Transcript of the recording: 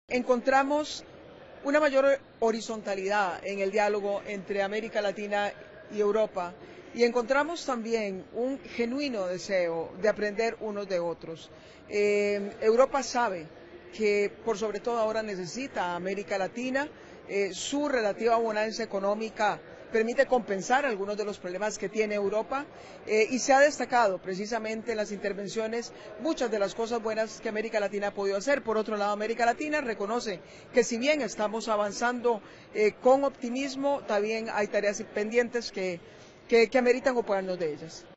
Encontramos una mayor horizontalidad en el diálogo entre América Latina y Europa y encontramos también un genuino deseo de aprender unos de otros. Europa sabe que por sobre todo ahora necesita a América Latina, su relativa bonanza económica permite compensar algunos de los problemas que tiene Europa y se ha destacado precisamente en las intervenciones muchas de las cosas buenas que América Latina ha podido hacer. Por otro lado, América Latina reconoce que si bien estamos avanzando con optimismo, también hay tareas pendientes que ameritan ocuparnos de ellas.